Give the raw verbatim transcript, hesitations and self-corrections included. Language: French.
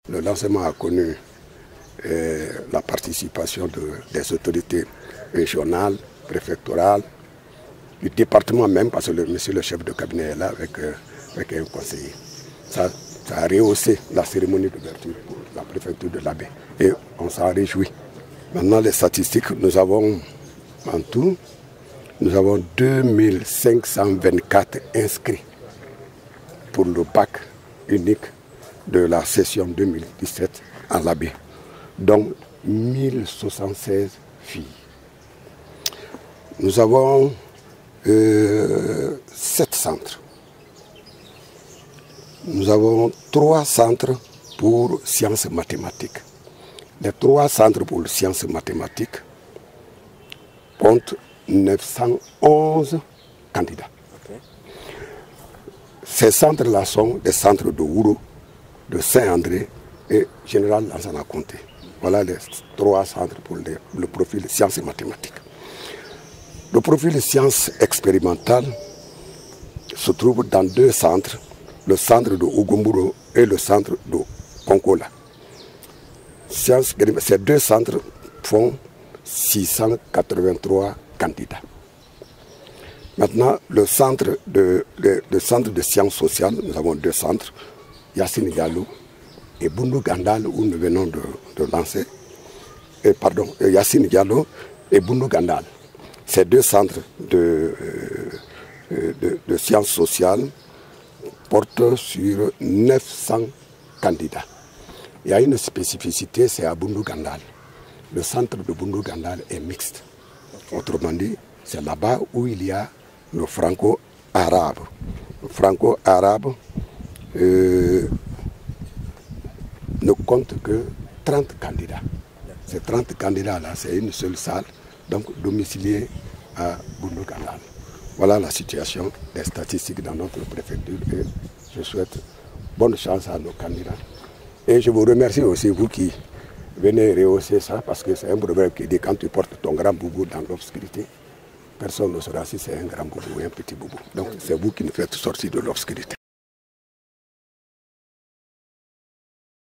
Le lancement a connu euh, la participation de, des autorités régionales, préfectorales, du département même, parce que le monsieur le chef de cabinet est là avec, euh, avec un conseiller. Ça, ça a rehaussé la cérémonie d'ouverture pour la préfecture de l'Abbé et on s'en réjouit. Maintenant, les statistiques, nous avons en tout, nous avons deux mille cinq cent vingt-quatre inscrits pour le bac unique de la session deux mille dix-sept à l'Abbé, dont mille soixante-seize filles. Nous avons euh, sept centres. Nous avons trois centres pour sciences mathématiques. Les trois centres pour sciences mathématiques comptent neuf cent onze candidats. Okay. Ces centres-là sont des centres de Ouro, de Saint-André et Général Lansana Conté. Voilà les trois centres pour les, le profil sciences et mathématiques. Le profil sciences expérimentales se trouve dans deux centres, le centre de Ougumburo et le centre de Konkola. Sciences, ces deux centres font six cent quatre-vingt-trois candidats. Maintenant, le centre de, le, le centre de sciences sociales, nous avons deux centres, Yassine Diallo et Boundou Gandal, où nous venons de, de lancer, et, pardon, Yassine Diallo et Boundou Gandal. Ces deux centres de, euh, de, de sciences sociales portent sur neuf cents candidats. Il y a une spécificité, c'est à Boundou Gandal. Le centre de Boundou Gandal est mixte. Autrement dit, c'est là-bas où il y a le franco-arabe. Le franco-arabe euh, ne compte que trente candidats. Ces trente candidats-là, c'est une seule salle, donc domiciliée à Boundou Gandal. Voilà la situation des statistiques dans notre préfecture et je souhaite bonne chance à nos candidats. Et je vous remercie aussi, vous qui venez rehausser ça, parce que c'est un problème qui dit quand tu portes ton grand boubou dans l'obscurité, personne ne saura si c'est un grand boubou ou un petit boubou. Donc c'est vous qui nous faites sortir de l'obscurité.